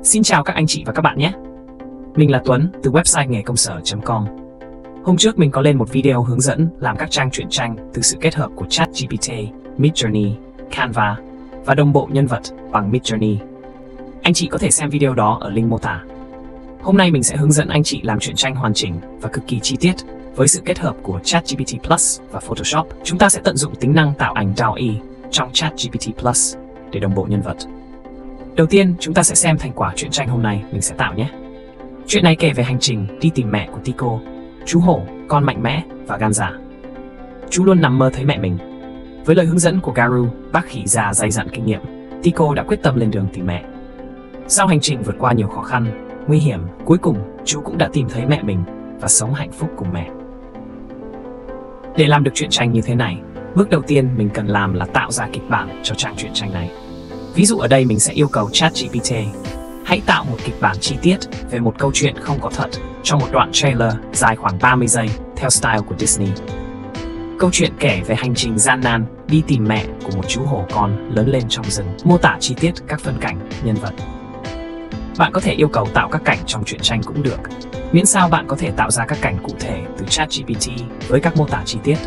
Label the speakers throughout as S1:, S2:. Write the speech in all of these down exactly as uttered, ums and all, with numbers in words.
S1: Xin chào các anh chị và các bạn nhé. Mình là Tuấn từ website nghề công sở chấm com. Hôm trước mình có lên một video hướng dẫn làm các trang truyện tranh từ sự kết hợp của ChatGPT, Midjourney, Canva và đồng bộ nhân vật bằng Midjourney. Anh chị có thể xem video đó ở link mô tả. Hôm nay mình sẽ hướng dẫn anh chị làm truyện tranh hoàn chỉnh và cực kỳ chi tiết với sự kết hợp của ChatGPT Plus và Photoshop. Chúng ta sẽ tận dụng tính năng tạo ảnh đê a lờ e trong ChatGPT Plus để đồng bộ nhân vật. Đầu tiên, chúng ta sẽ xem thành quả truyện tranh hôm nay mình sẽ tạo nhé. Chuyện này kể về hành trình đi tìm mẹ của Tico, chú hổ, con mạnh mẽ và gan dạ. Chú luôn nằm mơ thấy mẹ mình. Với lời hướng dẫn của Garu, bác khỉ già dày dặn kinh nghiệm, Tico đã quyết tâm lên đường tìm mẹ. Sau hành trình vượt qua nhiều khó khăn, nguy hiểm, cuối cùng chú cũng đã tìm thấy mẹ mình và sống hạnh phúc cùng mẹ. Để làm được truyện tranh như thế này, bước đầu tiên mình cần làm là tạo ra kịch bản cho trang truyện tranh này. Ví dụ ở đây mình sẽ yêu cầu ChatGPT hãy tạo một kịch bản chi tiết về một câu chuyện không có thật cho một đoạn trailer dài khoảng ba mươi giây theo style của Disney. Câu chuyện kể về hành trình gian nan đi tìm mẹ của một chú hổ con lớn lên trong rừng, mô tả chi tiết các phân cảnh, nhân vật. Bạn có thể yêu cầu tạo các cảnh trong truyện tranh cũng được, miễn sao bạn có thể tạo ra các cảnh cụ thể từ ChatGPT với các mô tả chi tiết.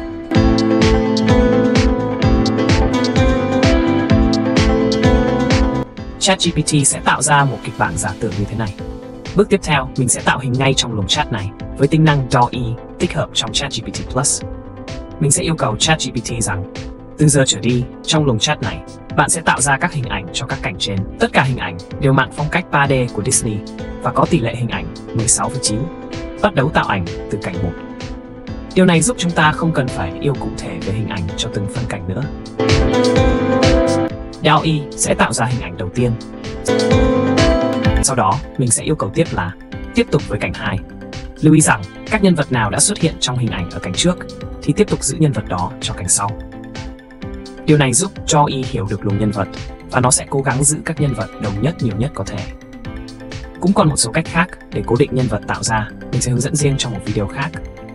S1: ChatGPT sẽ tạo ra một kịch bản giả tưởng như thế này. Bước tiếp theo, mình sẽ tạo hình ngay trong lồng chat này với tính năng đê a lờ e tích hợp trong ChatGPT Plus. Mình sẽ yêu cầu ChatGPT rằng, từ giờ trở đi, trong lồng chat này, bạn sẽ tạo ra các hình ảnh cho các cảnh trên. Tất cả hình ảnh đều mang phong cách ba D của Disney và có tỷ lệ hình ảnh mười sáu phần chín. Bắt đầu tạo ảnh từ cảnh một. Điều này giúp chúng ta không cần phải yêu cụ thể về hình ảnh cho từng phân cảnh nữa. đê a lờ e sẽ tạo ra hình ảnh đầu tiên. Sau đó, mình sẽ yêu cầu tiếp là tiếp tục với cảnh hai. Lưu ý rằng, các nhân vật nào đã xuất hiện trong hình ảnh ở cảnh trước thì tiếp tục giữ nhân vật đó cho cảnh sau. Điều này giúp cho đê a lờ e hiểu được luồng nhân vật và nó sẽ cố gắng giữ các nhân vật đồng nhất nhiều nhất có thể. Cũng còn một số cách khác để cố định nhân vật tạo ra, mình sẽ hướng dẫn riêng trong một video khác.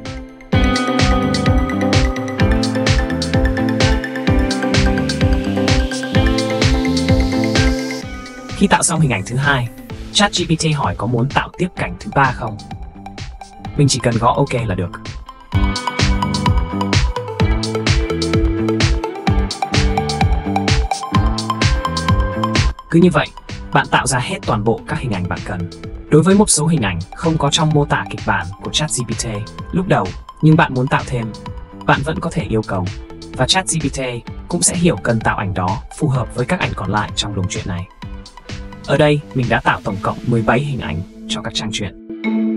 S1: Khi tạo xong hình ảnh thứ hai, ChatGPT hỏi có muốn tạo tiếp cảnh thứ ba không? Mình chỉ cần gõ OK là được. Cứ như vậy, bạn tạo ra hết toàn bộ các hình ảnh bạn cần. Đối với một số hình ảnh không có trong mô tả kịch bản của ChatGPT lúc đầu, nhưng bạn muốn tạo thêm, bạn vẫn có thể yêu cầu. Và ChatGPT cũng sẽ hiểu cần tạo ảnh đó phù hợp với các ảnh còn lại trong luồng truyện này. Ở đây, mình đã tạo tổng cộng mười bảy hình ảnh cho các trang truyện.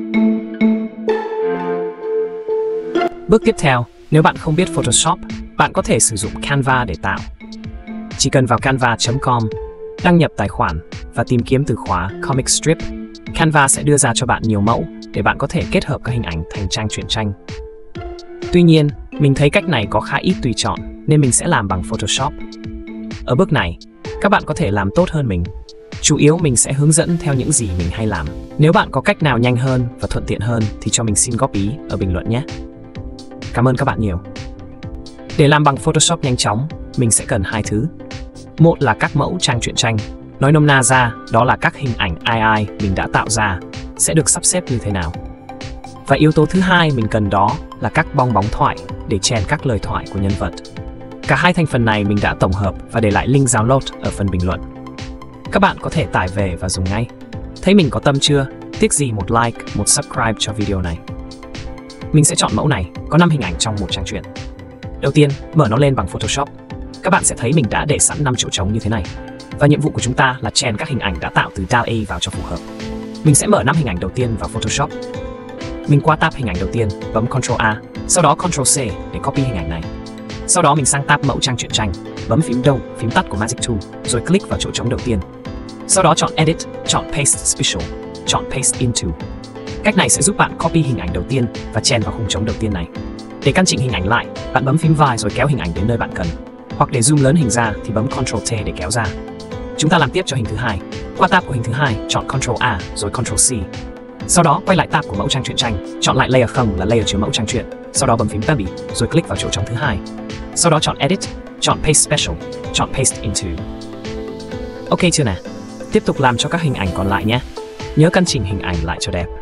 S1: Bước tiếp theo, nếu bạn không biết Photoshop, bạn có thể sử dụng Canva để tạo. Chỉ cần vào canva chấm com, đăng nhập tài khoản và tìm kiếm từ khóa Comic Strip. Canva sẽ đưa ra cho bạn nhiều mẫu để bạn có thể kết hợp các hình ảnh thành trang truyện tranh. Tuy nhiên, mình thấy cách này có khá ít tùy chọn nên mình sẽ làm bằng Photoshop. Ở bước này, các bạn có thể làm tốt hơn mình. Chủ yếu mình sẽ hướng dẫn theo những gì mình hay làm. Nếu bạn có cách nào nhanh hơn và thuận tiện hơn thì cho mình xin góp ý ở bình luận nhé. Cảm ơn các bạn nhiều. Để làm bằng Photoshop nhanh chóng, mình sẽ cần hai thứ. Một là các mẫu trang truyện tranh. Nói nôm na ra, đó là các hình ảnh a i mình đã tạo ra sẽ được sắp xếp như thế nào. Và yếu tố thứ hai mình cần đó là các bong bóng thoại để chèn các lời thoại của nhân vật. Cả hai thành phần này mình đã tổng hợp và để lại link download ở phần bình luận. Các bạn có thể tải về và dùng ngay. Thấy mình có tâm chưa? Tiếc gì một like, một subscribe cho video này. Mình sẽ chọn mẫu này, có năm hình ảnh trong một trang truyện. Đầu tiên, mở nó lên bằng Photoshop. Các bạn sẽ thấy mình đã để sẵn năm chỗ trống như thế này. Và nhiệm vụ của chúng ta là chèn các hình ảnh đã tạo từ đê a lờ e vào cho phù hợp. Mình sẽ mở năm hình ảnh đầu tiên vào Photoshop. Mình qua tab hình ảnh đầu tiên, bấm Ctrl A, sau đó Ctrl C để copy hình ảnh này. Sau đó mình sang tab mẫu trang truyện tranh, bấm phím đầu, phím tắt của Magic Tool, rồi click vào chỗ trống đầu tiên. Sau đó chọn Edit, chọn Paste Special, chọn Paste Into. Cách này sẽ giúp bạn copy hình ảnh đầu tiên và chèn vào khung trống đầu tiên này. Để căn chỉnh hình ảnh lại, bạn bấm phím vai rồi kéo hình ảnh đến nơi bạn cần. Hoặc để zoom lớn hình ra thì bấm Ctrl T để kéo ra. Chúng ta làm tiếp cho hình thứ hai. Qua tab của hình thứ hai, chọn Ctrl A rồi Ctrl C. Sau đó quay lại tab của mẫu trang truyện tranh, chọn lại Layer không là layer chứa mẫu trang truyện. Sau đó bấm phím Tab rồi click vào chỗ trống thứ hai. Sau đó chọn Edit, chọn Paste Special, chọn Paste Into. Ok chưa nè? Tiếp tục làm cho các hình ảnh còn lại nhé. Nhớ căn chỉnh hình ảnh lại cho đẹp.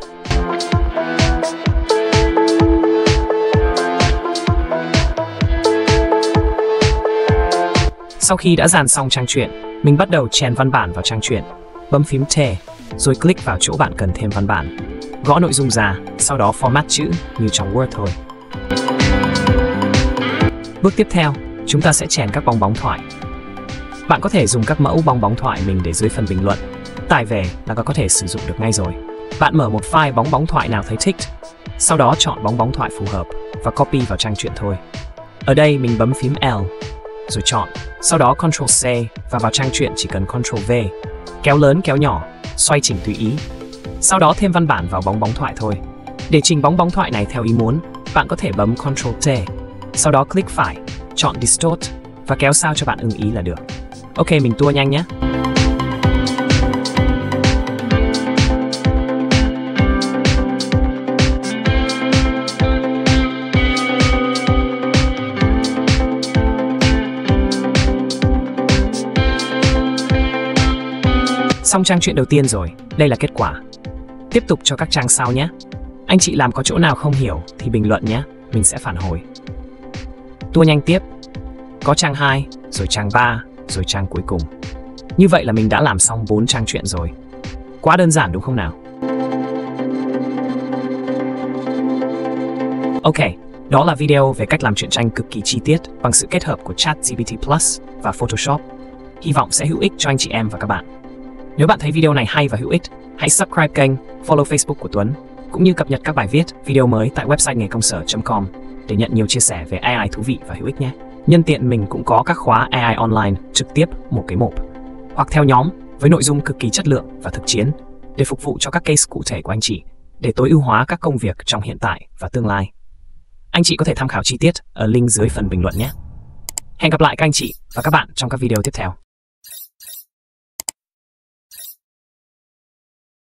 S1: Sau khi đã dàn xong trang truyện, mình bắt đầu chèn văn bản vào trang truyện. Bấm phím T, rồi click vào chỗ bạn cần thêm văn bản. Gõ nội dung ra, sau đó format chữ như trong Word thôi. Bước tiếp theo, chúng ta sẽ chèn các bong bóng thoại. Bạn có thể dùng các mẫu bong bóng thoại mình để dưới phần bình luận. Tải về là có thể sử dụng được ngay rồi. Bạn mở một file bóng bóng thoại nào thấy thích, sau đó chọn bóng bóng thoại phù hợp và copy vào trang truyện thôi. Ở đây mình bấm phím L, rồi chọn, sau đó control C và vào trang truyện chỉ cần control V. Kéo lớn kéo nhỏ, xoay chỉnh tùy ý. Sau đó thêm văn bản vào bóng bóng thoại thôi. Để chỉnh bóng bóng thoại này theo ý muốn, bạn có thể bấm control T, sau đó click phải, chọn Distort và kéo sao cho bạn ưng ý là được. Ok, mình tua nhanh nhé. Xong trang truyện đầu tiên rồi, đây là kết quả. Tiếp tục cho các trang sau nhé. Anh chị làm có chỗ nào không hiểu thì bình luận nhé, mình sẽ phản hồi. Tua nhanh tiếp. Có trang hai, rồi trang ba, rồi trang cuối cùng. Như vậy là mình đã làm xong bốn trang truyện rồi. Quá đơn giản đúng không nào? Ok, đó là video về cách làm truyện tranh cực kỳ chi tiết bằng sự kết hợp của ChatGPT Plus và Photoshop. Hy vọng sẽ hữu ích cho anh chị em và các bạn. Nếu bạn thấy video này hay và hữu ích, hãy subscribe kênh, follow Facebook của Tuấn, cũng như cập nhật các bài viết, video mới tại website nghề công sở chấm com để nhận nhiều chia sẻ về a i thú vị và hữu ích nhé. Nhân tiện mình cũng có các khóa a i online trực tiếp một cái một, hoặc theo nhóm với nội dung cực kỳ chất lượng và thực chiến để phục vụ cho các case cụ thể của anh chị để tối ưu hóa các công việc trong hiện tại và tương lai. Anh chị có thể tham khảo chi tiết ở link dưới phần bình luận nhé. Hẹn gặp lại các anh chị và các bạn trong các video tiếp theo.